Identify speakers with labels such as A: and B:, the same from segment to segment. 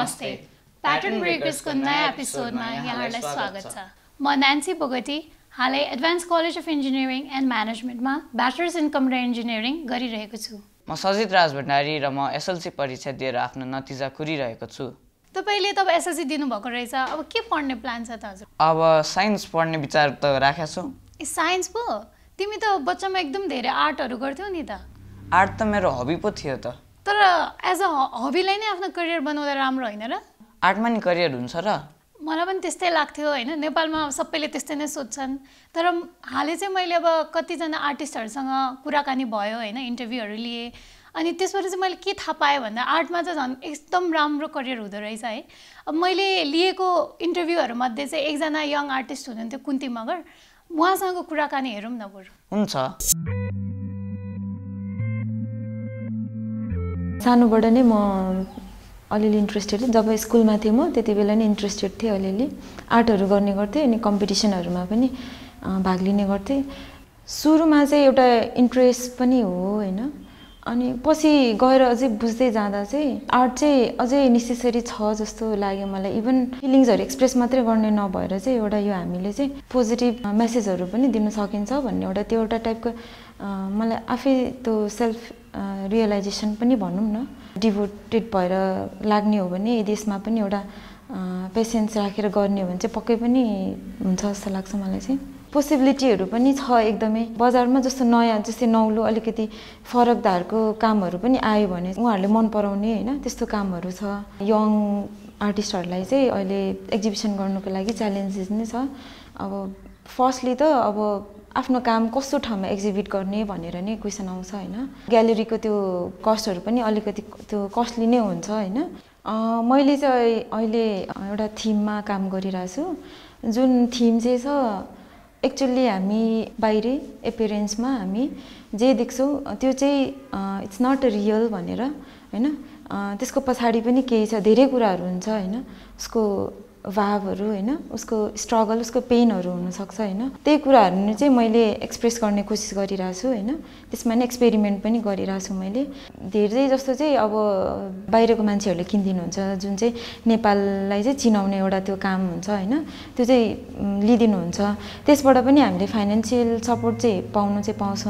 A: नमस्ते प्याटर्न ब्रेकर्सको नयाँ एपिसोडमा यहाँहरूलाई स्वागत छ। म नान्सी बोगटी हालै advance college of engineering and म्यानेजमेन्टमा ब्याचलर्स इन कम्प्युटर इन्जिनियरिङ गरिरहेको छु।
B: म सजित राज भण्डारी र म एसएलसी परीक्षा दिएर आफ्नो नतिजा कुरिरहेको छु।
A: तपाईले तब एसएलसी दिनुभएको रहेछ, अब के पढ्ने प्लान छ त हजुर?
B: अब साइन्स पढ्ने विचार त राखेको छु।
A: साइन्स पो? तिमी त बच्चामा एकदम धेरै आर्टहरू गर्थ्यौ नि त।
B: आर्ट त मेरो हबी पो थियो त।
A: तर एज अ हबीलाई नै आफ्नो करियर बनाउँदा राम्रो होइन र?
B: आर्टमा नि करियर हुन्छ र?
A: मलाई पनि त्यस्तै लाग्थ्यो होइन, नेपालमा सबैले त्यस्तै नै सोध्छन्। तर हालै चाहिँ मैले अब कतिजना आर्टिस्टहरूसँग कुराकानी भयो होइन, इन्टरभ्यूहरू लिएँ, अनि त्यसबाट चाहिँ मैले के थाहा पाएँ भन्दा आर्टमा चाहिँ झन् एकदम राम्रो करियर हुँदो रहेछ है। अब मैले लिएको इन्टरभ्यूहरूमध्ये चाहिँ एकजना यङ आर्टिस्ट हुनुहुन्थ्यो कुन्ती मगर, उहाँसँग कुराकानी हेरौँ न बरु।
B: हुन्छ।
C: सानोबाट नै म अलिअलि इन्ट्रेस्टेड, जब स्कुलमा थिएँ म त्यति बेला नै इन्ट्रेस्टेड थिएँ, अलिअलि आर्टहरू गर्ने गर्थेँ अनि कम्पिटिसनहरूमा पनि भाग लिने गर्थेँ। सुरुमा चाहिँ एउटा इन्ट्रेस्ट पनि हो होइन, अनि पछि गएर अझै बुझ्दै जाँदा चाहिँ आर्ट चाहिँ अझै नेसेसरी छ जस्तो लाग्यो मलाई। इभन फिलिङ्सहरू एक्सप्रेस मात्रै गर्ने नभएर चाहिँ एउटा यो हामीले चाहिँ पोजिटिभ मेसेजहरू पनि दिन सकिन्छ भन्ने एउटा त्यो एउटा टाइपको मलाई आफै त्यो सेल्फ रियलाइजेसन पनि भनौँ न, डिभोटेड भएर लाग्ने हो भने यदि यसमा पनि एउटा पेसेन्स राखेर गर्ने हो भने चाहिँ पक्कै पनि हुन्छ जस्तो लाग्छ मलाई चाहिँ। पोसिबिलिटीहरू पनि छ एकदमै, बजारमा जस्तो नयाँ जस्तै नौलो अलिकति फरक धारको कामहरू पनि आयो भने उहाँहरूले मन पराउने होइन त्यस्तो कामहरू छ। यङ आर्टिस्टहरूलाई चाहिँ अहिले एक्जिबिसन गर्नुको लागि च्यालेन्जेस नै छ। अब फर्स्टली त अब आफ्नो काम कस्तो ठाउँमा एक्जिबिट गर्ने भनेर नै क्वेसन आउँछ होइन। ग्यालेरीको त्यो कस्टहरू पनि अलिकति त्यो कस्टली नै हुन्छ होइन। मैले चाहिँ अहिले एउटा थिममा काम गरिरहेको छु, जुन थिम चाहिँ छ एक्चुअली हामी बाहिरी एपियरेन्समा हामी जे देख्छौँ त्यो चाहिँ इट्स नट रियल भनेर होइन। त्यसको पछाडि पनि केही छ, धेरै कुराहरू हुन्छ होइन, उसको भावहरू होइन, उसको स्ट्रगल, उसको पेनहरू हुनसक्छ होइन। त्यही कुराहरू चाहिँ मैले एक्सप्रेस गर्ने कोसिस गरिरहेको छु होइन। त्यसमा नै एक्सपेरिमेन्ट पनि गरिरहेको छु मैले। धेरै जस्तो चाहिँ अब बाहिरको मान्छेहरूले किनिदिनुहुन्छ, जुन चाहिँ नेपाललाई चाहिँ चिनाउने एउटा त्यो काम हुन्छ होइन, त्यो चाहिँ लिइदिनुहुन्छ। त्यसबाट पनि हामीले फाइनेन्सियल सपोर्ट चाहिँ पाउँछौँ।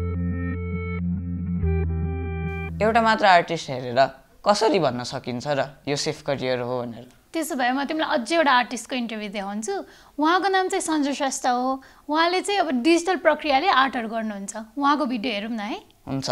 B: एउटा मात्र आर्टिस्ट हेरेर कसरी भन्न सकिन्छ र यो सेफ करियर हो भनेर?
A: त्यसो भए म तिमीलाई अझै एउटा आर्टिस्टको इन्टरभ्यू देखाउँछु। उहाँको नाम चाहिँ सञ्जु श्रेष्ठ हो। उहाँले चाहिँ अब डिजिटल प्रक्रियाले आर्टहरू गर्नुहुन्छ। उहाँको भिडियो हेरौँ न है।
B: हुन्छ।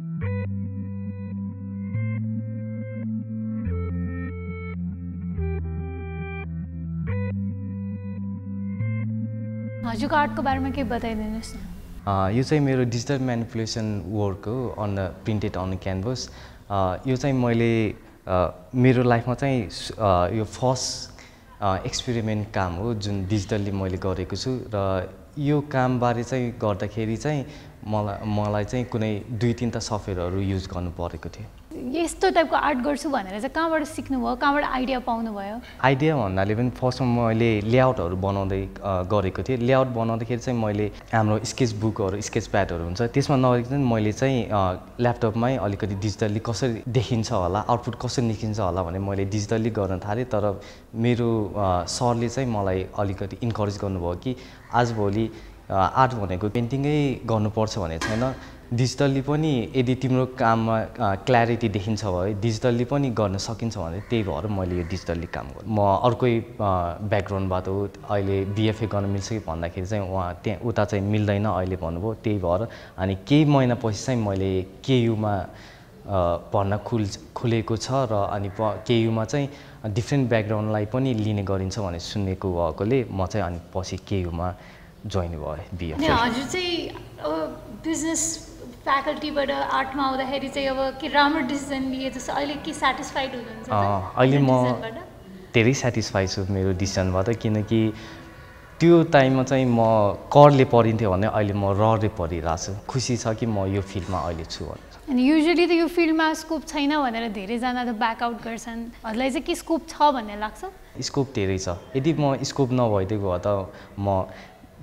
A: हजुरको आर्टको बारेमा केही बताइदिनुहोस् न।
D: यो चाहिँ मेरो डिजिटल म्यानिपुलेसन वर्क हो अन प्रिन्टेड अन क्यानभस। यो चाहिँ मैले मेरो लाइफमा चाहिँ यो फर्स्ट एक्सपेरिमेन्ट काम हो जुन डिजिटल्ली मैले गरेको छु। र यो कामबारे चाहिँ गर्दाखेरि चाहिँ मलाई चाहिँ कुनै 2-3 सफ्टवेयरहरू युज गर्नु परेको थियो।
A: यस्तो टाइपको आर्ट गर्छु भनेर चाहिँ कहाँबाट सिक्नुभयो, कहाँबाट आइडिया पाउनुभयो?
D: आइडिया भन्नाले पनि फर्स्टमा मैले लेआउटहरू बनाउँदै गरेको थिएँ। लेआउट बनाउँदाखेरि चाहिँ मैले हाम्रो स्केच बुकहरू, स्केच प्याडहरू हुन्छ त्यसमा नगरिकन मैले चाहिँ ल्यापटपमै अलिकति डिजिटल्ली कसरी देखिन्छ होला, आउटपुट कसरी निस्किन्छ होला भने मैले डिजिटल्ली गर्न थालेँ। तर मेरो सरले चाहिँ मलाई अलिकति इन्करेज गर्नुभयो कि आजभोलि आर्ट भनेको पेन्टिङै गर्नुपर्छ भने छैन, डिजिटल्ली पनि यदि तिम्रो काममा क्ल्यारिटी देखिन्छ भए डिजिटल्ली पनि गर्न सकिन्छ भने त्यही भएर मैले यो डिजिटल्ली काम गरेँ। म अर्कै ब्याकग्राउन्डबाट हो, अहिले बिएफए गर्न मिल्छ कि भन्दाखेरि चाहिँ उहाँ त्यहाँ उता चाहिँ मिल्दैन अहिले भन्नुभयो, त्यही भएर अनि केही महिनापछि चाहिँ मैले केयुमा पढ्न खुलेको छ र अनि केयुमा चाहिँ डिफ्रेन्ट ब्याकग्राउन्डलाई पनि लिने गरिन्छ भने सुनेको भएकोले म चाहिँ अनि पछि केयुमा जोइन भएँ बिएफए।
A: हजुर चाहिँ अब बिजनेस फ्याकल्टीबाट आर्टमा आउँदाखेरि चाहिँ अब के राम्रो डिसिजन लिए जस्तो अहिले के सेटिस्फाइड हुनुहुन्छ?
D: अहिले म धेरै सेटिस्फाइड छु मेरो डिसिजनबाट, किनकि त्यो टाइममा चाहिँ म करले पढिन्थ्यो भने अहिले म रले पढिरहेको छु। खुसी छ कि म यो फिल्डमा अहिले छु भनेर।
A: अनि युजुअली त यो फिल्डमा स्कोप छैन भनेर धेरैजना त ब्याकआउट गर्छन्, हजुरलाई चाहिँ के स्कोप छ भन्ने लाग्छ?
D: स्कोप धेरै छ। यदि म स्कोप नभइदिएको भए त म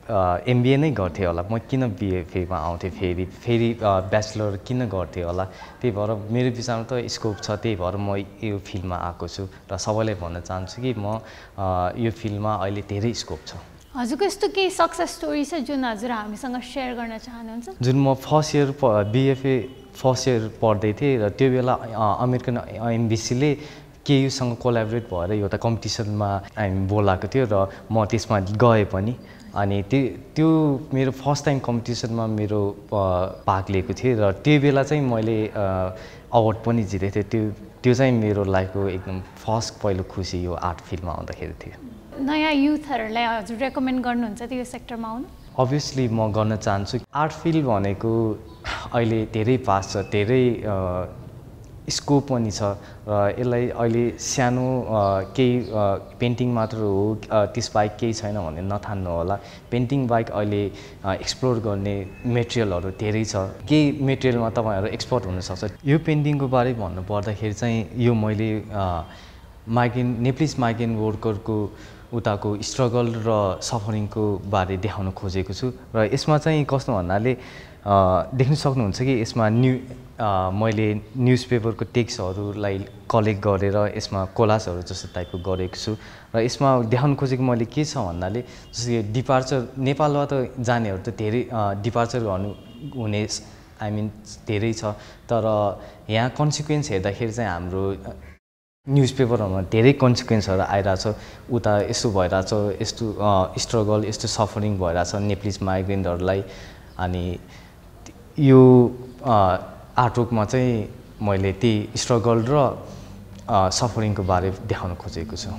D: MBA नै गर्थेँ होला, म किन BFAमा आउँथेँ फेरि ब्याचलर किन गर्थेँ होला। त्यही भएर मेरो विचारमा त स्कोप छ, त्यही भएर म यो फिल्डमा आएको छु र सबैलाई भन्न चाहन्छु कि म यो फिल्डमा अहिले धेरै स्कोप छ।
A: हजुरको यस्तो केही सक्सेस स्टोरी छ जुन हजुर हामीसँग सेयर गर्न चाहनुहुन्छ?
D: जुन म first year BFA first year पढ्दै थिएँ र त्यो बेला अमेरिकन एम्बेसीले KU-सँग कोलाबोरेट भएर एउटा कम्पिटिसनमा हामी बोलाएको थियो र म त्यसमा गएँ पनि। अनि त्यो मेरो फर्स्ट टाइम कम्पिटिसनमा मेरो भाग लिएको थिएँ र त्यो बेला चाहिँ मैले अवार्ड पनि जितेको थिएँ। त्यो चाहिँ मेरो लाइफको एकदम फर्स्ट पहिलो खुसी यो आर्ट फिल्डमा आउँदाखेरि थियो।
A: नयाँ युथहरूलाई हजुर रेकमेन्ड गर्नुहुन्छ त्यो सेक्टरमा आउनु?
D: अभियसली म गर्न चाहन्छु। आर्ट फिल्ड भनेको अहिले धेरै पास छ, धेरै स्कोप पनि छ र यसलाई अहिले सानो केही पेन्टिङ मात्र हो, त्यसबाहेक केही छैन भने नठान्नु होला। पेन्टिङ बाहेक अहिले एक्सप्लोर गर्ने मेटेरियलहरू धेरै छ, केही मेटेरियलमा तपाईँहरू एक्सपर्ट हुनसक्छ। यो पेन्टिङको बारे भन्नुपर्दाखेरि चाहिँ यो मैले नेप्लिज माइग्रेन्ट वर्करको उताको स्ट्रगल र सफरिङको बारे देखाउन खोजेको छु र यसमा चाहिँ कस्तो भन्नाले देख्न सक्नुहुन्छ कि यसमा मैले न्युजपेपरको टेक्स्टहरूलाई कलेक्ट गरेर यसमा कोलाजहरू जस्तो टाइपको गरेको छु र यसमा देखाउन खोजेको मैले के छ भन्नाले जस्तै डिपार्चर नेपालबाट जानेहरू त धेरै डिपार्चर हुने धेरै छ, तर यहाँ कन्सिक्वेन्स हेर्दाखेरि चाहिँ हाम्रो न्युजपेपरमा धेरै कन्सिक्वेन्सहरू आइरहेछ। उता यस्तो भइरहेछ, यस्तो स्ट्रगल, यस्तो सफरिङ भइरहेछ नेप्लिज माइग्रेन्टहरूलाई। अनि यो आर्टवर्कमा चाहिँ मैले त्यही स्ट्रगल र सफरिङको बारे देखाउन खोजेको छु।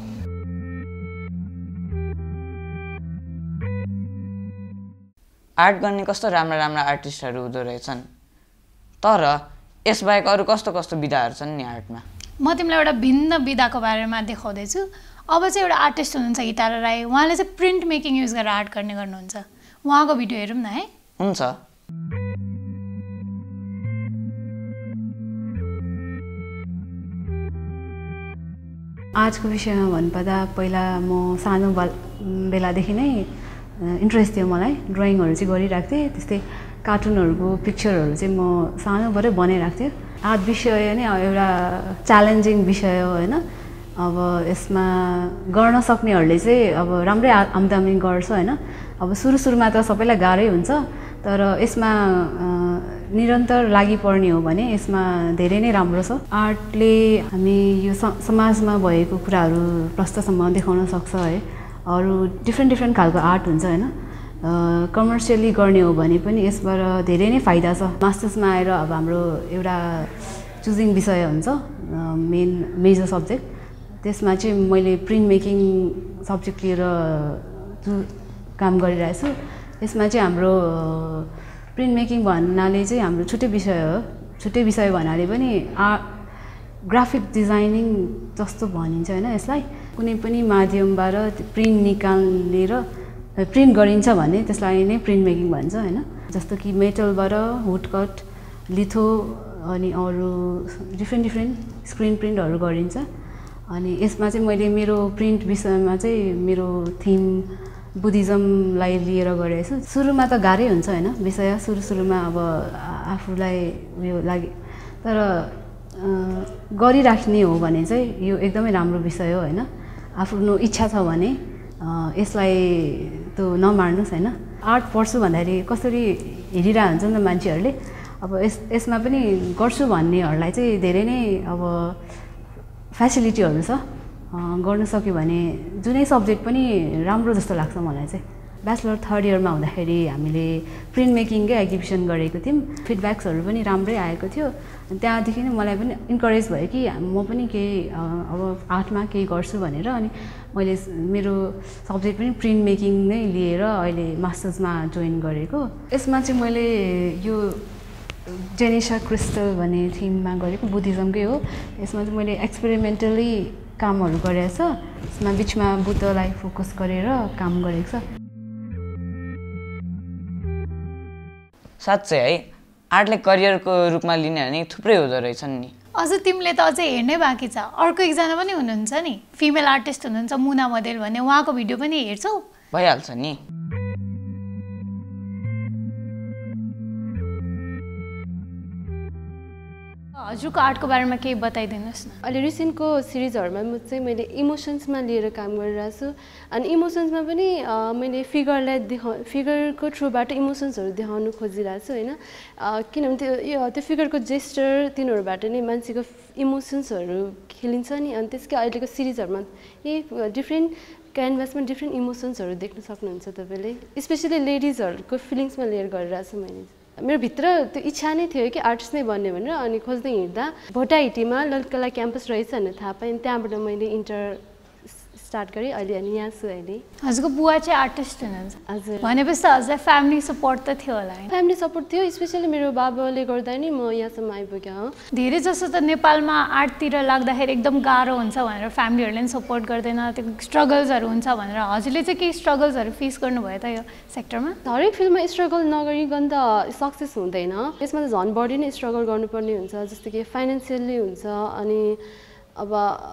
B: आर्ट गर्ने कस्तो राम्रा राम्रा आर्टिस्टहरू हुँदो रहेछन्, तर यसबाहेक अरू कस्तो कस्तो विधाहरू छन् नि आर्टमा?
A: म तिमीलाई एउटा भिन्न विधाको बारेमा देखाउँदैछु। अब चाहिँ एउटा आर्टिस्ट हुनुहुन्छ हितारा राई, उहाँले चाहिँ प्रिन्ट मेकिङ युज गरेर आर्ट गर्ने गर्नुहुन्छ। उहाँको भिडियो हेरौँ न है?
B: हुन्छ।
E: आर्टको विषयमा भन्नुपर्दा पहिला म सानो बेलादेखि नै इन्ट्रेस्ट थियो मलाई। ड्रइङहरू चाहिँ गरिरहेको थिएँ, त्यस्तै कार्टुनहरूको पिक्चरहरू चाहिँ म सानोबाटै बनाइरहेको थिएँ। आर्ट विषय नै एउटा च्यालेन्जिङ विषय हो होइन। अब यसमा गर्न सक्नेहरूले चाहिँ अब राम्रै आम्दानी गर्छ होइन। अब सुरुमा त सबैलाई गाह्रै हुन्छ, तर यसमा निरन्तर लागि पर्ने हो भने यसमा धेरै नै राम्रो छ। आर्टले हामी यो समाजमा भएको कुराहरू प्रष्टसम्म देखाउन सक्छ है। अरू डिफ्रेन्ट खालको आर्ट हुन्छ होइन, कमर्सियली गर्ने हो भने पनि यसबाट धेरै नै फाइदा छ। मास्टर्समा आएर अब हाम्रो एउटा चुजिङ विषय हुन्छ, मेजर सब्जेक्ट, त्यसमा चाहिँ मैले प्रिन्ट मेकिङ सब्जेक्ट लिएर काम गरिरहेको छु। यसमा चाहिँ हाम्रो प्रिन्ट मेकिङ भन्नाले चाहिँ हाम्रो छुट्टै विषय हो। छुट्टै विषय भन्नाले पनि ग्राफिक डिजाइनिङ जस्तो भनिन्छ होइन। यसलाई कुनै पनि माध्यमबाट प्रिन्ट निकालेर प्रिन्ट गरिन्छ भने त्यसलाई नै प्रिन्ट मेकिङ भन्छ होइन। जस्तो कि मेटलबाट वुडकट, लिथो अनि अरू डिफ्रेन्ट स्क्रिन प्रिन्टहरू गरिन्छ। अनि यसमा चाहिँ मैले मेरो प्रिन्ट विषयमा चाहिँ मेरो थिम बुद्धिज्मलाई लिएर गरेको छु। सुरुमा त गाह्रै हुन्छ होइन विषय, सुरुमा अब आफूलाई उयो लागि, तर गरिराख्ने हो भने चाहिँ यो एकदमै राम्रो विषय हो होइन। आफ्नो इच्छा छ भने यसलाई त नमार्नुहोस् होइन। आर्ट पढ्छु भन्दाखेरि कसरी हेरिरहेको हुन्छ नि त मान्छेहरूले। अब यसमा पनि गर्छु भन्नेहरूलाई चाहिँ धेरै नै अब फेसिलिटीहरू छ। गर्न सक्यो भने जुनै सब्जेक्ट पनि राम्रो जस्तो लाग्छ मलाई चाहिँ। ब्याचलर थर्ड इयरमा हुँदाखेरि हामीले प्रिन्ट मेकिङकै एक्जिबिसन गरेको थियौँ, फिडब्याक्सहरू पनि राम्रै आएको थियो। त्यहाँदेखि नै मलाई पनि इन्करेज भयो कि म पनि केही अब आर्टमा केही गर्छु भनेर। अनि मैले मेरो सब्जेक्ट पनि प्रिन्ट मेकिङ नै लिएर अहिले मास्टर्समा जोइन गरेको। यसमा चाहिँ मैले यो जेनेसा क्रिस्टल भन्ने थिममा गरेको, बुद्धिज्मकै हो। यसमा चाहिँ मैले एक्सपेरिमेन्टली कामहरू गरेको छ। यसमा बिचमा बुद्धलाई फोकस गरेर काम गरेको छ।
B: साँच्चै है, आर्टले करियरको रूपमा लिने भने थुप्रै हुँदो रहेछन् नि।
A: अझ तिमीले त अझै हेर्नै बाँकी छ। अर्को एकजना पनि हुनुहुन्छ नि, फिमेल आर्टिस्ट हुनुहुन्छ मुना मदेल भन्ने, उहाँको भिडियो पनि हेर्छौ?
B: भइहाल्छ नि।
A: हजुरको आर्टको बारेमा केही बताइदिनुहोस् न।
F: अहिले रिसेन्टको सिरिजहरूमा चाहिँ मैले इमोसन्समा लिएर काम गरिरहेको छु अनि इमोसन्समा पनि मैले फिगरको थ्रुबाट इमोसन्सहरू देखाउनु खोजिरहेको छु होइन किनभने त्यो फिगरको जेस्चर तिनीहरूबाट नै मान्छेको इमोसन्सहरू खेलिन्छ नि अनि त्यसकै अहिलेको सिरिजहरूमा डिफ्रेन्ट क्यानभासमा डिफ्रेन्ट इमोसन्सहरू देख्न सक्नुहुन्छ तपाईँले स्पेसली लेडिजहरूको फिलिङ्समा लिएर गरिरहेको छु मैले मेरो भित्र त्यो इच्छा नै थियो कि आर्टिस्ट नै बन्ने भनेर अनि खोज्दै हिँड्दा भोटाइटीमा ललितकला क्याम्पस रहेछ भनेर थाहा पाएँ त्यहाँबाट मैले इन्टर स्टार्ट गरेँ अहिले अनि यहाँ छु अहिले।
A: हजुरको बुवा चाहिँ आर्टिस्ट हुनुहुन्छ
F: हजुर
A: भनेपछि त हजुरलाई फ्यामिली सपोर्ट त थियो होला होइन?
F: फ्यामिली सपोर्ट थियो स्पेसली मेरो बाबाले गर्दा नि म यहाँसम्म आइपुगेँ हो।
A: धेरै जसो त नेपालमा आर्टतिर लाग्दाखेरि एकदम गाह्रो हुन्छ भनेर फ्यामिलीहरूले पनि सपोर्ट गर्दैन त्यो स्ट्रगल्सहरू हुन्छ भनेर हजुरले चाहिँ केही स्ट्रगल्सहरू फेस गर्नुभयो त यो सेक्टरमा?
F: हरेक फिल्डमा स्ट्रगल नगरिकन त सक्सेस हुँदैन यसमा त झन् बढी नै स्ट्रगल गर्नुपर्ने हुन्छ जस्तो कि फाइनेन्सियल्ली हुन्छ अनि अब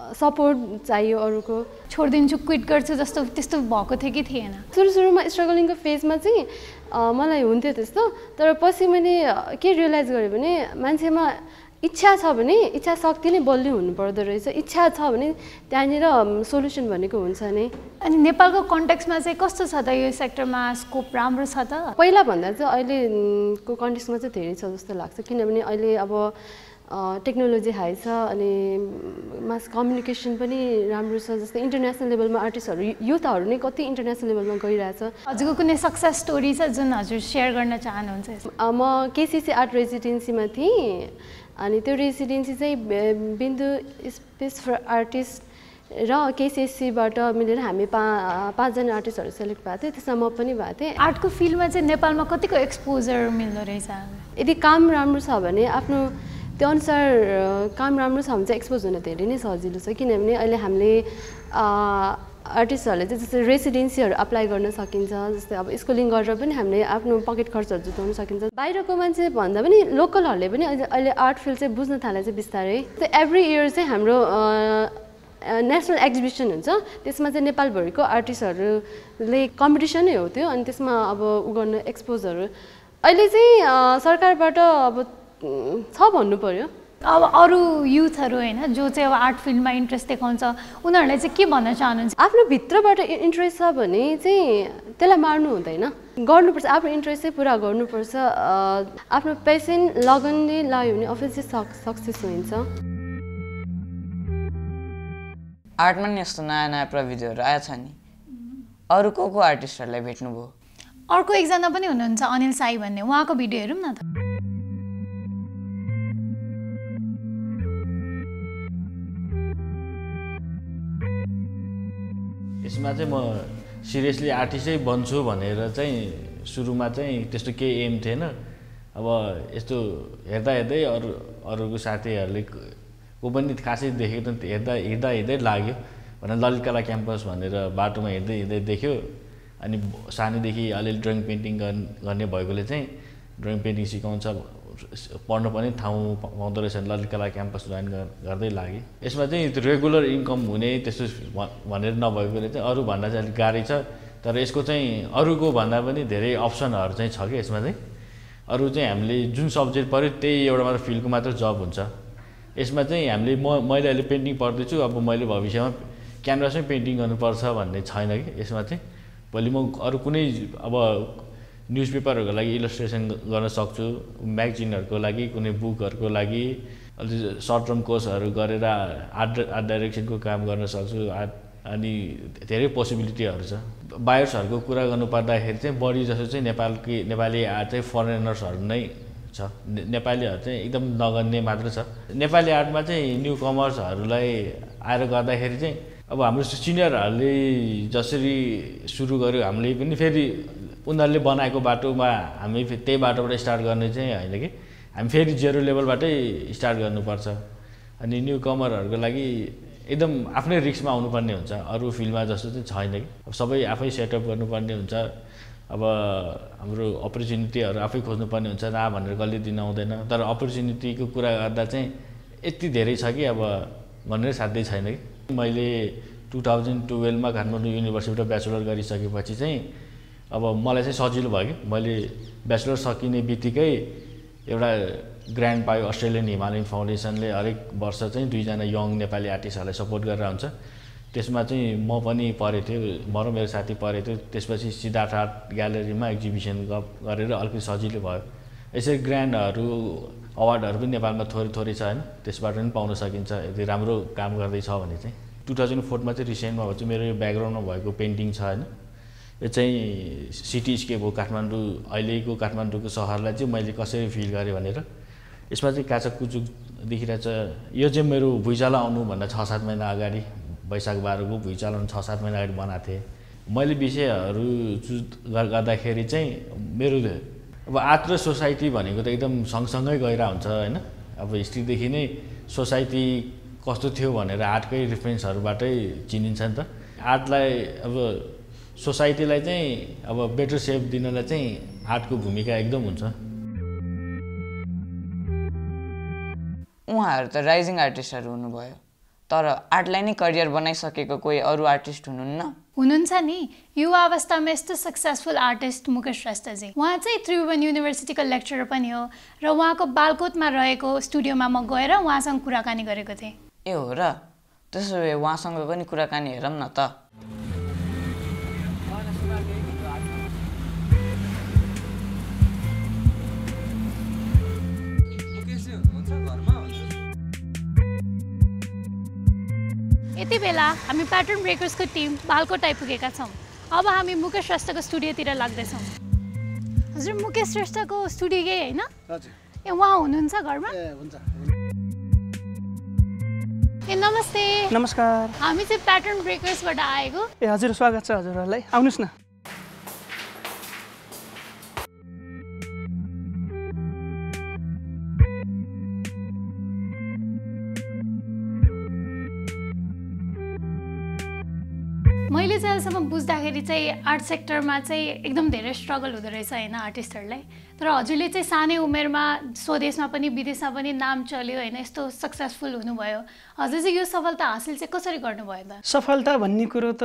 F: सपोर्ट चाहियो अरूको
A: छोडिदिन्छु क्विट गर्छु जस्तो त्यस्तो भएको थियो कि थिएन?
F: सुरुमा स्ट्रगलिङको फेजमा चाहिँ मलाई हुन्थ्यो त्यस्तो तर पछि मैले के रियलाइज गरेँ भने मान्छेमा इच्छा छ भने इच्छा शक्ति नै बलियो हुनुपर्दो रहेछ इच्छा छ भने त्यहाँनिर सोल्युसन भनेको हुन्छ नै।
A: अनि नेपालको कन्टेक्समा चाहिँ कस्तो छ त यो सेक्टरमा स्कोप राम्रो छ त?
F: पहिलाभन्दा चाहिँ अहिलेको कन्टेक्समा चाहिँ धेरै छ जस्तो लाग्छ किनभने अहिले अब टेक्नोलोजी हाई छ अनि मास कम्युनिकेसन पनि राम्रो छ जस्तै इन्टरनेसनल लेभलमा आर्टिस्टहरू युथहरू नै कति इन्टरनेसनल लेभलमा गइरहेछ।
A: हजुरको कुनै सक्सेस स्टोरी छ जुन हजुर सेयर गर्न चाहनुहुन्छ?
F: म केसिसी आर्ट रेजिडेन्सीमा थिएँ अनि त्यो रेजिडेन्सी चाहिँ बिन्दु स्पेस फर आर्टिस्ट र केसिएससीबाट मिलेर हामी पाँचजना आर्टिस्टहरू सेलेक्ट भएको थियो त्यसमा म पनि भएको थिएँ।
A: आर्टको फिल्डमा चाहिँ नेपालमा कतिको एक्सपोजर मिल्दो रहेछ?
F: यदि काम राम्रो छ भने आफ्नो त्यो अनुसार काम राम्रो छ भने चाहिँ एक्सपोज हुन धेरै नै सजिलो छ किनभने अहिले हामीले आर्टिस्टहरूले चाहिँ जस्तै रेसिडेन्सीहरू अप्लाई गर्न सकिन्छ जस्तै अब स्कुलिङ गरेर पनि हामीले आफ्नो पकेट खर्चहरू जुटाउन सकिन्छ। बाहिरको मान्छे भन्दा पनि लोकलहरूले पनि अहिले आर्ट फिल्ड चाहिँ बुझ्न थाले चाहिँ बिस्तारै एभ्री इयर चाहिँ हाम्रो नेसनल एक्जिबिसन हुन्छ त्यसमा चाहिँ नेपालभरिको आर्टिस्टहरूले कम्पिटिसनै हो त्यो अनि त्यसमा अब उ गर्न एक्सपोजहरू अहिले चाहिँ सरकारबाट अब छ भन्नु पर्यो।
A: अब अरू युथहरू होइन जो चाहिँ अब आर्ट फिल्डमा इन्ट्रेस्ट देखाउँछ उनीहरूलाई चाहिँ के भन्न चाहनुहुन्छ?
F: आफ्नो भित्रबाट इन्ट्रेस्ट छ भने चाहिँ त्यसलाई मार्नु हुँदैन गर्नुपर्छ आफ्नो इन्ट्रेस्ट चाहिँ पुरा गर्नुपर्छ आफ्नो पेसन लगनले लाग्यो भने अफिस सक्सेस हुन्छ।
B: आर्टमा नि यस्तो नयाँ नयाँ प्रविधिहरू आएछ नि अरू को आर्टिस्टहरूलाई भेट्नुभयो?
A: अर्को एकजना पनि हुनुहुन्छ अनिल साई भन्ने उहाँको भिडियो हेरौँ न त।
G: यसमा चाहिँ म सिरियसली आर्टिस्टै बन्छु भनेर चाहिँ सुरुमा चाहिँ त्यस्तो केही एम थिएन अब यस्तो हेर्दा हेर्दै अरूको साथीहरूले को पनि खासै देखेको हिँड्दै लाग्यो भनेर ललितकला क्याम्पस भनेर बाटोमा हिँड्दै देख्यो अनि सानैदेखि अलिअलि ड्रइङ पेन्टिङ गर्ने भएकोले चाहिँ ड्रइङ पेन्टिङ सिकाउँछ पढ्न पनि ठाउँ पाउँदो रहेछ ललितकला क्याम्पस जोइन गर्दै लाग्यो। यसमा चाहिँ रेगुलर इन्कम हुने त्यस्तो भनेर नभएकोले चाहिँ अरूभन्दा चाहिँ अलिक गाह्रै छ तर यसको चाहिँ अरूको भन्दा पनि धेरै अप्सनहरू चाहिँ छ कि यसमा चाहिँ अरू चाहिँ हामीले जुन सब्जेक्ट पऱ्यो त्यही एउटा मात्र फिल्डको मात्र जब हुन्छ यसमा चाहिँ हामीले मैले अहिले पेन्टिङ पढ्दैछु अब मैले भविष्यमा क्यानभासमै पेन्टिङ गर्नुपर्छ भन्ने छैन कि यसमा चाहिँ भोलि म अरू कुनै अब न्युज पेपरहरूको लागि इलस्ट्रेसन गर्न सक्छु म्यागजिनहरूको लागि कुनै बुकहरूको लागि अलि सर्ट टर्म कोर्सहरू गरेर आर्ट डाइरेक्सनको काम गर्न सक्छु अनि धेरै पोसिबिलिटीहरू छ। बायर्सहरूको कुरा गर्नुपर्दाखेरि चाहिँ बढी जसो चाहिँ नेपाली आर्ट चाहिँ फरेनर्सहरू नै छ नेपालीहरू चाहिँ एकदम नगर्ने मात्र छ। नेपाली आर्टमा चाहिँ न्यु कमर्सहरूलाई आएर गर्दाखेरि चाहिँ अब हाम्रो सिनियरहरूले जसरी सुरु गर्यो हामीले पनि फेरि उनीहरूले बनाएको बाटोमा हामी त्यही बाटोबाट स्टार्ट गर्ने चाहिँ होइन कि हामी फेरि जेरो लेभलबाटै स्टार्ट गर्नुपर्छ अनि न्यु कमरहरूको लागि एकदम आफ्नै रिस्कमा आउनुपर्ने हुन्छ अरू फिल्डमा जस्तो चाहिँ छैन कि अब सबै आफै सेटअप गर्नुपर्ने हुन्छ अब हाम्रो अपर्च्युनिटीहरू आफै खोज्नुपर्ने हुन्छ ना भनेर कसले दिन आउँदैन तर अपर्च्युनिटीको कुरा गर्दा चाहिँ यति धेरै छ कि अब भनेर साध्यै छैन कि मैले 2012मा काठमाडौँ युनिभर्सिटीबाट ब्याचलर गरिसकेपछि चाहिँ अब मलाई चाहिँ सजिलो भयो कि मैले ब्याचलर सकिने बित्तिकै एउटा ग्रान्ट पायो अस्ट्रेलियन हिमालयन फाउन्डेसनले हरेक वर्ष चाहिँ 2 जना यङ नेपाली आर्टिस्टहरूलाई सपोर्ट गरेर हुन्छ। त्यसमा चाहिँ म पनि परेको थिएँ, म र मेरो साथी परेको थियो। त्यसपछि सिद्धार्थ आर्ट ग्यालरीमा एक्जिबिसन गरेर अलिकति सजिलो भयो। यसरी ग्रान्टहरू अवार्डहरू पनि नेपालमा थोरै छ हैन, त्यसबाट पनि पाउन सकिन्छ यदि राम्रो काम गर्दैछ भने चाहिँ। 2004 मा चाहिँ रिसेन्टमा चाहिँ मेरो यो ब्याकग्राउन्डमा भएको पेन्टिङ छ हैन, यो चाहिँ सिटी स्केप हो काठमाडौँ, अहिलेको काठमाडौँको सहरलाई चाहिँ मैले कसरी फिल गरेँ भनेर। यसमा चाहिँ काचक कुचुक देखिरहेछ। यो चाहिँ मेरो भुइँचालो आउनुभन्दा 6-7 महिना अगाडि, वैशाख 12 को भुइँचालो 6-7 महिना अगाडि बनाएको थिएँ। मैले विषयहरू चुज गर्दाखेरि चाहिँ मेरो अब आर्ट र सोसाइटी भनेको त एकदम सँगसँगै गइरहेको हुन्छ हैन। अब हिस्ट्रीदेखि नै सोसाइटी कस्तो थियो भनेर आर्टकै रेफरेन्सहरूबाटै चिनिन्छ नि त। आर्टलाई अब सोसाइटीलाई चाहिँ अब बेटर सेप दिनलाई चाहिँ आर्टको भूमिका एकदम हुन्छ।
B: उहाँहरू त राइजिङ आर्टिस्टहरू हुनुभयो, तर आर्टलाई नै करियर बनाइसकेको कोही अरू आर्टिस्ट
A: हुनुहुन्छ नि। युवा अवस्थामा यस्तो सक्सेसफुल आर्टिस्ट मुकेश श्रेष्ठजी, उहाँ चाहिँ त्रिभुवन युनिभर्सिटीको लेक्चरर पनि हो र उहाँको बालकोटमा रहेको स्टुडियोमा म गएर उहाँसँग कुराकानी गरेको थिएँ।
B: ए हो र? त्यसो भए उहाँसँग पनि कुराकानी हेरौँ न त।
A: यति बेला हामी प्याटर्न ब्रेकर्सको टिम बालकोट आइपुगेका छौँ। अब हामी मुकेश श्रेष्ठको स्टुडियोतिर लाग्दैछौँ। हजुर, मुकेश श्रेष्ठको स्टुडियो यही होइन? ए, उहाँ हुनुहुन्छ घरमा? ए, नमस्ते।
H: नमस्कार।
A: हामी चाहिँ प्याटर्न ब्रेकर्सबाट आएको।
H: ए हजुर, स्वागत छ हजुरहरूलाई, आउनुहोस् न।
A: मैले चाहिँ अहिलेसम्म बुझ्दाखेरि चाहिँ आर्ट सेक्टरमा चाहिँ एकदम धेरै स्ट्रगल हुँदो रहेछ होइन आर्टिस्टहरूलाई। तर हजुरले चाहिँ सानै उमेरमा स्वदेशमा पनि विदेशमा पनि नाम चल्यो होइन, यस्तो सक्सेसफुल हुनुभयो। हजुर चाहिँ यो सफलता हासिल चाहिँ कसरी गर्नुभयो त?
H: सफलता भन्ने कुरो त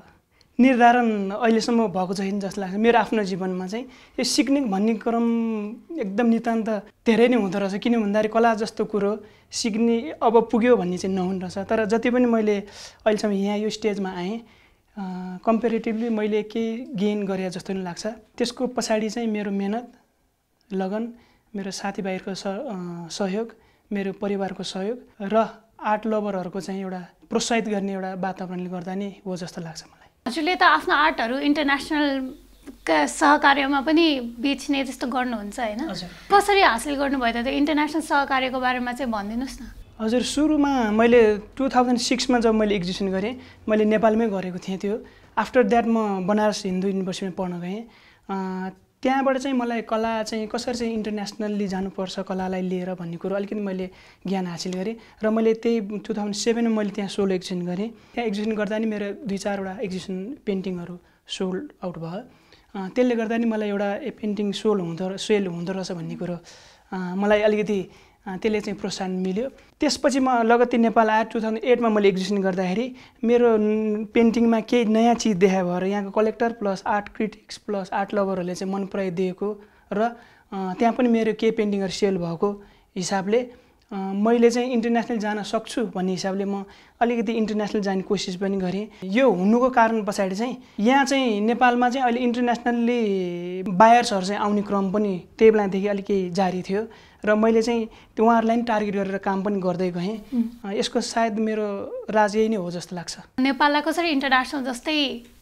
H: निर्धारण अहिलेसम्म भएको छैन जस्तो लाग्छ मेरो आफ्नो जीवनमा। चाहिँ यो सिक्ने भन्ने क्रम एकदम नितान्त धेरै नै हुँदो रहेछ। किन भन्दाखेरि कला जस्तो कुरो सिक्ने अब पुग्यो भन्ने चाहिँ नहुँदो रहेछ। तर जति पनि मैले अहिलेसम्म यहाँ यो स्टेजमा आएँ, कम्पेरिटिभली मैले केही गेन गरे जस्तो नि लाग्छ। त्यसको पछाडि चाहिँ मेरो मेहनत, लगन, मेरो साथीभाइहरूको सहयोग, मेरो परिवारको सहयोग र आर्ट लभरहरूको चाहिँ एउटा प्रोत्साहित गर्ने एउटा वातावरणले गर्दा नै हो जस्तो लाग्छ मलाई।
A: हजुरले त आफ्नो आर्टहरू इन्टरनेसनल सहकार्यमा पनि बेच्ने जस्तो गर्नुहुन्छ होइन? कसरी हासिल गर्नुभयो त? इन्टरनेसनल सहकार्यको बारेमा चाहिँ भनिदिनुहोस् न।
H: हजुर, सुरुमा मैले 2006 मा जब मैले एक्जिबिसन गरेँ, मैले नेपालमै गरेको थिएँ त्यो। आफ्टर द्याट म बनारस हिन्दू युनिभर्सिटीमा पढ्न गएँ। त्यहाँबाट चाहिँ मलाई कला चाहिँ कसरी चाहिँ इन्टरनेसनल्ली जानुपर्छ कलालाई लिएर भन्ने कुरो अलिकति मैले ज्ञान हासिल गरेँ। र मैले त्यही 2007 मा मैले त्यहाँ सोलो एक्जिबिसन गरेँ। त्यहाँ एक्जिबिसन गर्दा नि मेरो 2-4वटा एक्जिबिसन पेन्टिङहरू सोल्ड आउट भयो। त्यसले गर्दा नि मलाई एउटा पेन्टिङ सेल हुँदो रहेछ भन्ने कुरो मलाई अलिकति त्यसले चाहिँ प्रोत्साहन मिल्यो। त्यसपछि म लगत्तै नेपाल आएर 2008 मा मैले एक्जिबिसन गर्दाखेरि मेरो पेन्टिङमा केही नयाँ चिज देखा भएर यहाँको collector plus art critics plus art लभरहरूले चाहिँ मन पराइदिएको र त्यहाँ पनि मेरो केही पेन्टिङहरू सेल भएको हिसाबले मैले चाहिँ इन्टरनेसनल जान सक्छु भन्ने हिसाबले म अलिकति इन्टरनेसनल जाने कोसिस पनि गरेँ। यो हुनुको कारण पछाडि चाहिँ यहाँ चाहिँ नेपालमा चाहिँ अहिले इन्टरनेसनल्ली बायर्सहरू चाहिँ आउने क्रम पनि त्यही बेलादेखि अलिकति जारी थियो र मैले चाहिँ उहाँहरूलाई पनि टार्गेट गरेर काम पनि गर्दै गएँ। यसको सायद मेरो राज यही नै हो जस्तो लाग्छ।
A: नेपाललाई कसरी इन्टरनेसनल जस्तै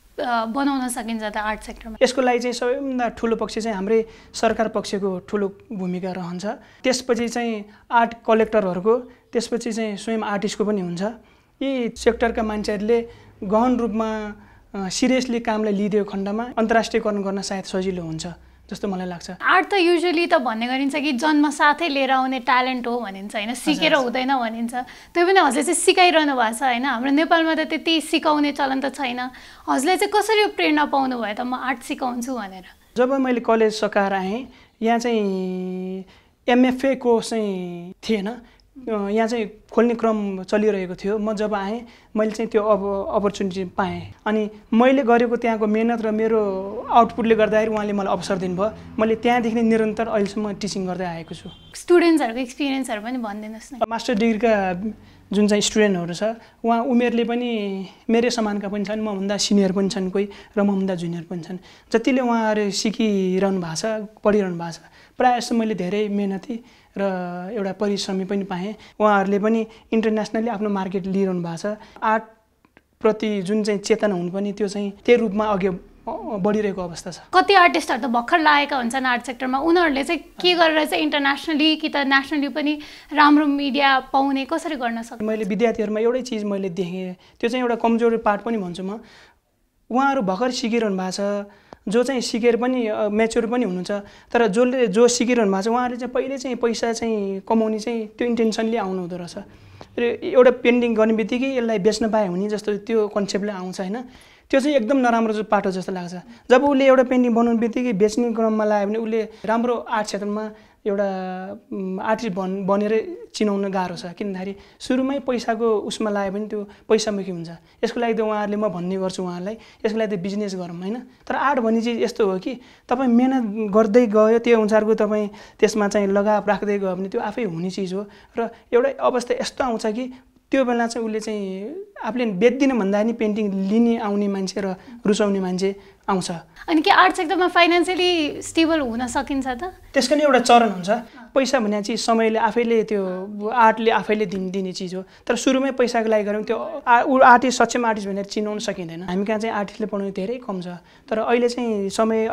A: बनाउन सकिन्छ त आर्ट सेक्टरमा?
H: यसको लागि चाहिँ सबैभन्दा ठुलो पक्ष चाहिँ हाम्रै सरकार पक्षको ठुलो भूमिका रहन्छ। त्यसपछि चाहिँ आर्ट कलेक्टरहरूको, त्यसपछि चाहिँ स्वयं आर्टिस्टको पनि हुन्छ। यी सेक्टरका मान्छेहरूले गहन रूपमा सिरियसली कामलाई लिदियो खण्डमा अन्तर्राष्ट्रियकरण गर्न सायद सजिलो हुन्छ जस्तो मलाई लाग्छ।
A: आर्ट त युजुअली त भन्ने गरिन्छ कि जन्मसाथै लिएर आउने ट्यालेन्ट हो भनिन्छ होइन, सिकेर हुँदैन भनिन्छ। त्यो पनि हजुरले चाहिँ सिकाइरहनु भएको छ होइन? हाम्रो नेपालमा त त्यति सिकाउने चलन त छैन। हजुरले चाहिँ कसरी प्रेरणा पाउनु भयो त म आर्ट सिकाउँछु भनेर?
H: जब मैले कलेज सकाएर आएँ, यहाँ चाहिँ MFA कोर्स चाहिँ थिएन। यहाँ चाहिँ खोल्ने क्रम चलिरहेको थियो। म जब आएँ मैले चाहिँ त्यो अपर्च्युनिटी पाएँ अनि मैले गरेको त्यहाँको मेहनत र मेरो आउटपुटले गर्दाखेरि उहाँले मलाई अवसर दिनुभयो। मैले त्यहाँदेखि निरन्तर अहिलेसम्म टिचिङ गर्दै आएको छु।
A: स्टुडेन्ट्सहरूको एक्सपिरियन्सहरू पनि भनिदिनुहोस् न।
H: मास्टर डिग्रीका जुन चाहिँ स्टुडेन्टहरू छ उहाँ उमेरले पनि मेरै समानका पनि छन्, मभन्दा सिनियर पनि छन् कोही र मभन्दा जुनियर पनि छन्। जतिले उहाँहरू सिकिरहनु भएको छ, पढिरहनु भएको छ, प्रायः जस्तो मैले धेरै मेहनती र एउटा परिश्रमी पनि पाएँ। उहाँहरूले पनि इन्टरनेसनली आफ्नो मार्केट लिइरहनु भएको छ। आर्टप्रति जुन चाहिँ चेतना हुनुपर्ने त्यो चाहिँ त्यही रूपमा अघि बढिरहेको अवस्था छ।
A: कति आर्टिस्टहरू त भर्खर लागेका हुन्छन् आर्ट सेक्टरमा, उनीहरूले चाहिँ के गरेर चाहिँ इन्टरनेसनली कि त नेसनली पनि राम्रो मिडिया पाउने कसरी गर्न सक्छ?
H: मैले विद्यार्थीहरूमा एउटै चिज मैले देखेँ, त्यो चाहिँ एउटा कमजोर पार्ट पनि भन्छु म। उहाँहरू भर्खर सिकिरहनु भएको छ, जो चाहिँ सिकेर पनि म्याच्योर पनि हुनुहुन्छ, तर जो सिकिरहनु भएको छ उहाँहरूले चाहिँ पहिले चाहिँ पैसा चाहिँ कमाउने चाहिँ त्यो इन्टेन्सनले आउनु हुँदो रहेछ। र एउटा पेन्टिङ गर्ने बित्तिकै यसलाई बेच्न पाए हुने जस्तो त्यो कन्सेप्टले आउँछ होइन। त्यो चाहिँ एकदम नराम्रो पाटो जस्तो लाग्छ। जब उसले एउटा पेन्टिङ बनाउने बित्तिकै बेच्ने क्रममा लाग्यो भने उसले राम्रो आर्ट क्षेत्रमा एउटा आर्टिस्ट बनेर चिनाउन गाह्रो छ। किनभने सुरुमै पैसाको उसमा लाग्यो भने त्यो पैसामुखी हुन्छ। यसको लागि त उहाँहरूले म भन्ने गर्छु उहाँहरूलाई, यसको लागि त बिजनेस गरौँ होइन। तर आर्ट भन्ने चिज यस्तो हो कि तपाईँ मेहनत गर्दै गयो त्यो अनुसारको तपाईँ त्यसमा चाहिँ लगाव राख्दै गयो भने त्यो आफै हुने चिज हो। र एउटा अवस्था यस्तो आउँछ कि त्यो बेला चाहिँ उसले चाहिँ आफूले बेच्दिनँ भन्दा नि पेन्टिङ लिने आउने मान्छे र रुचाउने मान्छे आउँछ।
A: अनि के आर्ट सेक्टरमा फाइनेन्सियली स्टेबल हुन सकिन्छ त?
H: त्यसको नि एउटा चरण हुन्छ। पैसा भन्ने चिज समयले आफैले त्यो आर्टले आफैले दिने चिज हो। तर सुरुमै पैसाको लागि गऱ्यौँ त्यो आर्टिस्ट सक्षम आर्टिस्ट भनेर चिनाउन सकिँदैन। हामी कहाँ चाहिँ आर्टिस्टले पढाउनु धेरै कम छ। तर अहिले चाहिँ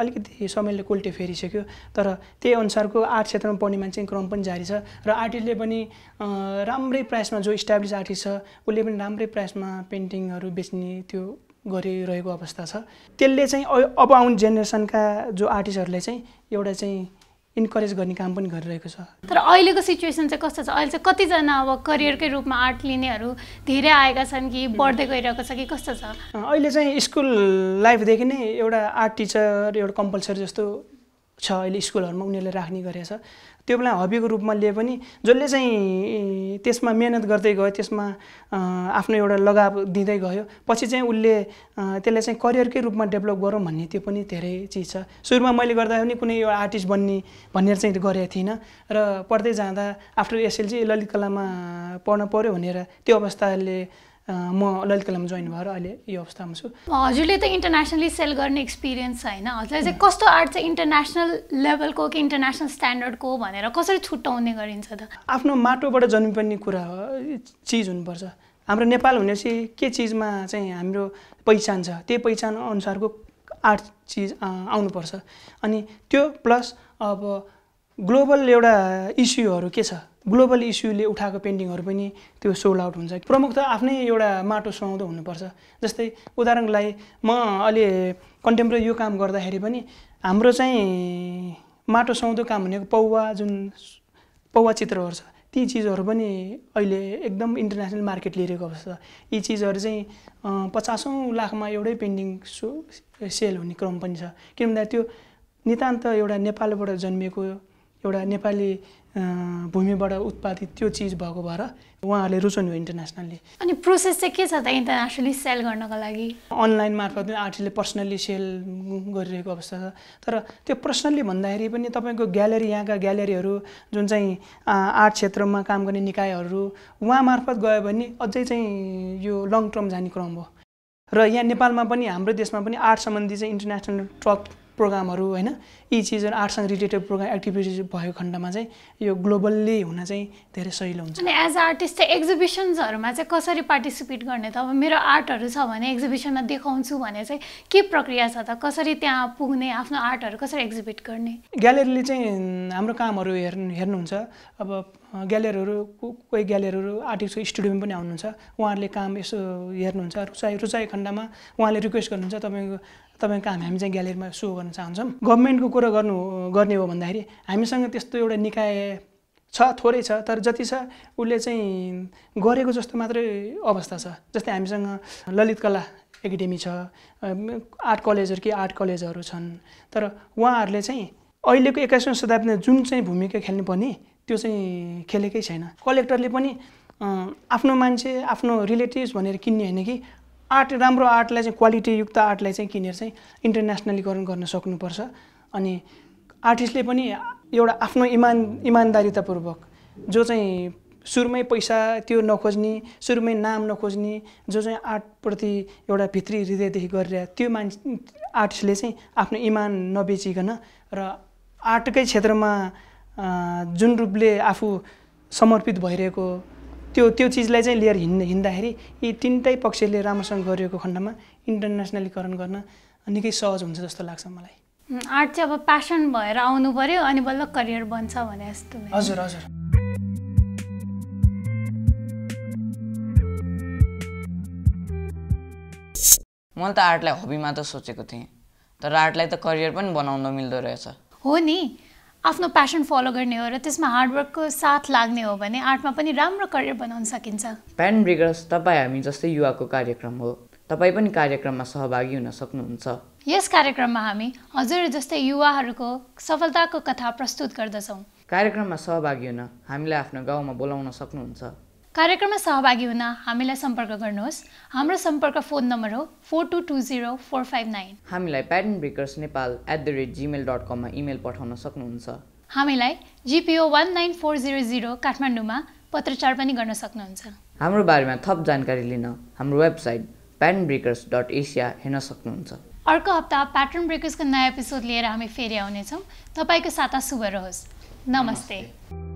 H: समयले कोल्टे फेरिसक्यो। तर त्यही अनुसारको आर्ट क्षेत्रमा पढ्ने मान्छे क्रम पनि जारी छ। र आर्टिस्टले पनि राम्रै प्राइसमा, जो इस्टाब्लिस आर्टिस्ट छ उसले पनि राम्रै प्राइसमा पेन्टिङहरू बेच्ने त्यो गरिरहेको अवस्था छ। त्यसले चाहिँ अब आउने जेनेरेसनका जो आर्टिस्टहरूलाई चाहिँ एउटा चाहिँ इन्करेज गर्ने काम पनि गरिरहेको छ।
A: तर अहिलेको सिचुएसन चाहिँ कस्तो छ? अहिले चाहिँ कतिजना अब करियरकै रूपमा आर्ट लिनेहरू धेरै आएका छन् कि बढ्दै गइरहेको छ कि कस्तो छ?
H: अहिले चाहिँ स्कुल लाइफदेखि नै एउटा आर्ट टिचर एउटा कम्पलसरी जस्तो छ अहिले स्कुलहरूमा उनीहरूले राख्ने गरेको छ। त्यो बेला हबीको रूपमा लिए पनि जसले चाहिँ त्यसमा मेहनत गर्दै गयो, त्यसमा आफ्नो एउटा लगाव दिँदै गयो, पछि चाहिँ उसले त्यसलाई चाहिँ करियरकै रूपमा डेभलप गरौँ भन्ने त्यो पनि धेरै चिज छ। सुरुमा मैले गर्दा पनि कुनै एउटा आर्टिस्ट बन्ने भनेर चाहिँ गरेको थिइनँ र पढ्दै जाँदा आफ्टर एसएलसी ललित कलामा पढ्न पऱ्यो भनेर त्यो अवस्थाले म ललित कलामा जोइन भएर अहिले यो अवस्थामा छु।
A: हजुरले त इन्टरनेसनली सेल गर्ने एक्सपिरियन्स छ होइन, हजुरले चाहिँ कस्तो आर्ट चाहिँ इन्टरनेसनल लेभलको कि इन्टरनेसनल स्ट्यान्डर्डको भनेर कसरी छुट्याउने गरिन्छ त? आफ्नो
H: माटोबाट जन्मिनुपर्ने कुरा हो, चिज हुनुपर्छ। हाम्रो नेपाल भनेपछि के चिजमा चाहिँ हाम्रो पहिचान छ त्यही पहिचान अनुसारको आर्ट चिज आउनुपर्छ। अनि त्यो प्लस अब ग्लोबल एउटा इस्युहरू के छ, ग्लोबल इस्युले उठाएको पेन्टिङहरू पनि त्यो सोल्ड आउट हुन्छ। प्रमुख त आफ्नै एउटा माटो सुहाउँदो हुनुपर्छ। जस्तै उदाहरणको लागि म अहिले कन्टेम्पोरेरी यो काम गर्दाखेरि पनि हाम्रो चाहिँ माटो सुहाउँदो काम भनेको पौवा चित्रहरू छ, ती चिजहरू पनि अहिले एकदम इन्टरनेसनल मार्केट लिइरहेको अवस्था छ। यी चिजहरू चाहिँ 50औं लाखमा एउटै पेन्टिङ सेल हुने क्रम पनि छ। किनभने त्यो नितान्त एउटा नेपालबाट जन्मिएको एउटा नेपाली भूमिबाट उत्पादित त्यो चिज भएको भएर उहाँहरूले रुचाउनु हो इन्टरनेसनली।
A: अनि प्रोसेस चाहिँ के छ त इन्टरनेसनली सेल गर्नको लागि?
H: अनलाइन मार्फत आर्टिस्टले पर्सनल्ली सेल गरिरहेको अवस्था छ। तर त्यो पर्सनल्ली भन्दाखेरि पनि तपाईँको ग्यालेरी, यहाँका ग्यालेरीहरू जुन चाहिँ आर्ट क्षेत्रमा काम गर्ने निकायहरू उहाँ मार्फत गयो भने अझै चाहिँ यो लङ टर्म जाने क्रम हो। र यहाँ नेपालमा पनि हाम्रो देशमा पनि आर्ट सम्बन्धी चाहिँ इन्टरनेसनल ट्रक प्रोग्रामहरू होइन, यी चिजहरू आर्टसँग रिलेटेड प्रोग्राम एक्टिभिटिज भएको खण्डमा चाहिँ यो ग्लोबल्ली हुन चाहिँ धेरै सजिलो हुन्छ।
A: अनि एज आर्टिस्ट चाहिँ एक्जिबिसन्सहरूमा चाहिँ कसरी पार्टिसिपेट गर्ने त? अब मेरो आर्टहरू छ भने एक्जिबिसनमा देखाउँछु भने चाहिँ के प्रक्रिया छ त? कसरी त्यहाँ पुग्ने, आफ्नो आर्टहरू कसरी एक्जिबिट गर्ने?
H: ग्यालेरीले चाहिँ हाम्रो कामहरू हेर्नुहुन्छ। अब ग्यालेरीहरू कोही ग्यालेरीहरू आर्टिस्टको स्टुडियोमा पनि आउनुहुन्छ, उहाँहरूले काम यसो हेर्नुहुन्छ। रुचाइ खण्डमा उहाँले रिक्वेस्ट गर्नुहुन्छ तपाईँको काम हामी चाहिँ ग्यालेरीमा सो गर्न चाहन्छौँ। गभर्मेन्टको कुरा गर्ने हो भन्दाखेरि हामीसँग त्यस्तो एउटा निकाय छ, थोरै छ, तर जति छ उसले चाहिँ गरेको जस्तो मात्रै अवस्था छ। जस्तै हामीसँग ललित कला एकाडेमी छ, आर्ट कलेजहरू छन्, तर उहाँहरूले चाहिँ अहिलेको 21औं शताब्दीमा जुन चाहिँ भूमिका खेल्नुपर्ने त्यो चाहिँ खेलेकै छैन। कलेक्टरले पनि आफ्नो मान्छे आफ्नो रिलेटिभ्स भनेर किन्ने होइन कि राम्रो आर्टलाई चाहिँ क्वालिटीयुक्त आर्टलाई चाहिँ किनेर चाहिँ इन्टरनेसनलीकरण गर्न सक्नुपर्छ। अनि आर्टिस्टले पनि एउटा आफ्नो इमान्दारितापूर्वक जो चाहिँ सुरुमै पैसा त्यो नखोज्ने, सुरुमै नाम नखोज्ने, जो चाहिँ आर्टप्रति एउटा भित्री हृदयदेखि गरिरहेको त्यो आर्टिस्टले चाहिँ आफ्नो इमान नबेचिकन र आर्टकै क्षेत्रमा जुन रूपले आफू समर्पित भइरहेको त्यो चिजलाई चाहिँ लिएर हिँड्दाखेरि यी तिनटै पक्षले राम्रोसँग गरिएको खण्डमा इन्टरनेसनलीकरण गर्न निकै सहज हुन्छ जस्तो लाग्छ मलाई।
A: आर्ट चाहिँ अब प्यासन भएर आउनु पर्यो अनि बल्ल करियर बन्छ भने जस्तो।
H: हजुर हजुर।
B: मैले त आर्टलाई हबी मात्र सोचेको थिएँ, तर आर्टलाई त करियर पनि बनाउन मिल्दो रहेछ।
A: हो नि, आफ्नो प्यासन फलो गर्ने हो र त्यसमा हार्डवर्कको साथ लाग्ने हो भने आर्टमा पनि राम्रो करियर बनाउन सकिन्छ।
B: प्याटर्न ब्रेकर्स तपाईँ हामी जस्तै युवाको कार्यक्रम हो। तपाईँ पनि कार्यक्रममा सहभागी हुन सक्नुहुन्छ।
A: यस कार्यक्रममा हामी हजुर जस्तै युवाहरूको सफलताको कथा प्रस्तुत गर्दछौँ।
B: कार्यक्रममा सहभागी हुन हामीलाई आफ्नो गाउँमा बोलाउन सक्नुहुन्छ।
A: कार्यक्रममा सहभागी हुन हामीलाई सम्पर्क गर्नुहोस्। हाम्रो सम्पर्क फोन नम्बर हो 4220459।
B: हामीलाई patternbreakersnepal@gmail.com मा इमेल पठाउन सक्नुहुन्छ।
A: हामीलाई GPO 19400 काठमाडौँमा पत्रचार पनि गर्न सक्नुहुन्छ।
B: हाम्रो बारेमा थप जानकारी लिन हाम्रो वेबसाइट patternbreakers.asia हेर्न सक्नुहुन्छ।
A: अर्को हप्ता प्याटर्न ब्रेकर्सको नयाँ एपिसोड लिएर हामी फेरि आउनेछौँ। तपाईँको साता शुभ रहोस्। नमस्ते।